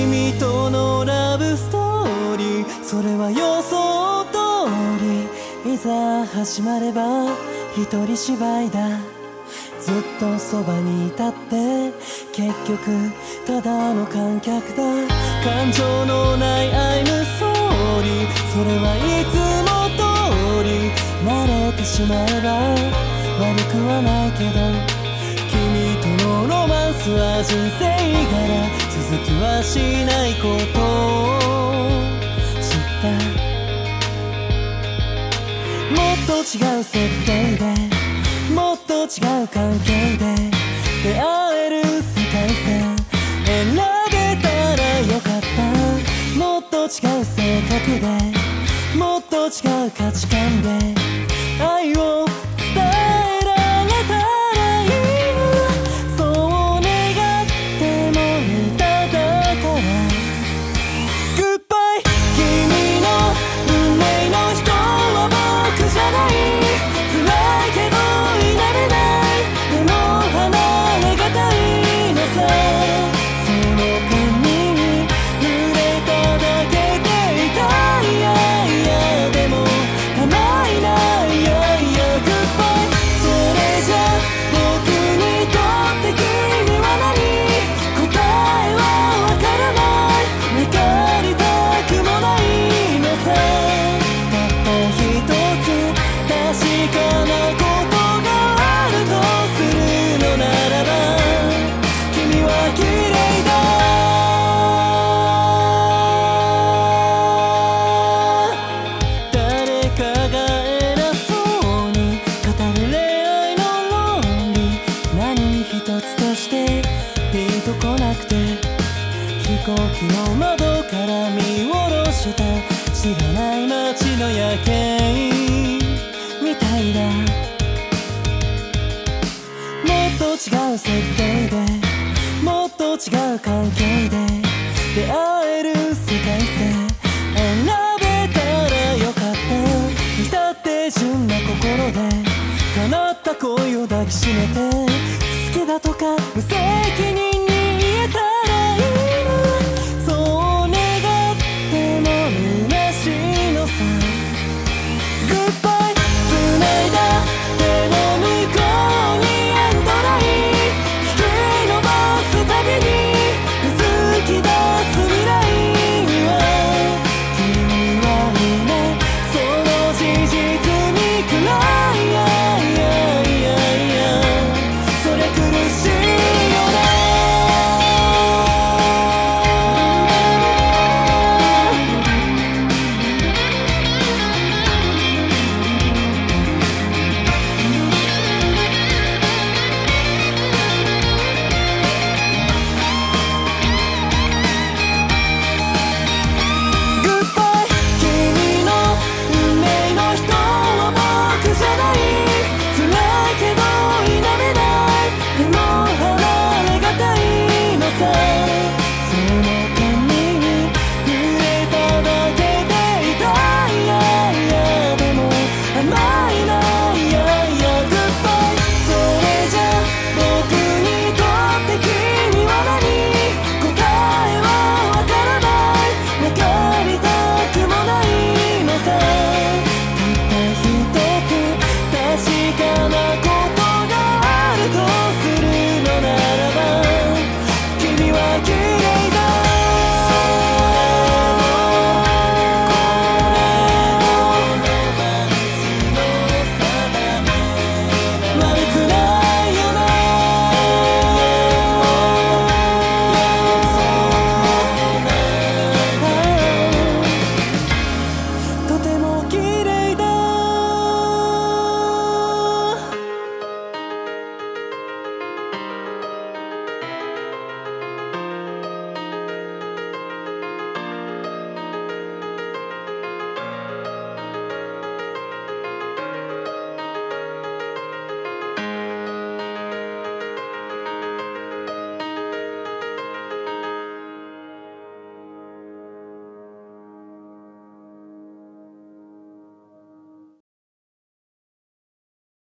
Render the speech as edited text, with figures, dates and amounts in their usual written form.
君とのラブストーリー、それは予想通り、いざ始まれば一人芝居だ。ずっとそばにいたって結局ただの観客だ。感情のない I'm sorry、 それはいつも通り、慣れてしまえば悪くはないけど、君とのロマンスは人生柄、続きはしないことを知った。もっと違う設定でもっと違う関係で出会える世界線選べたらよかった。もっと違う性格でもっと違う価値観で愛を伝えられたらいいな。そう願っても歌だから。グッバイ、君の運命の人は僕じゃない。辛いけどいられない、でも離れがたいのさ。その髪に触れただけで痛い、いやいやでも構いない、いやいやグッバイ。それじゃ僕にとって君は何、答えはわからない、分かりたくもないのさ。たった一つ確かなことがあるとするのならば、君は綺麗だ。誰かが偉そうに語る恋愛の論理、何一つとしてピンとこなくて、飛行機の窓から見下ろした知らない街の夜景みたいだ。もっと違う設定でもっと違う関係で出会える世界線選べたらよかった。至って純な心で叶った恋を抱きしめて、好きだとか無責任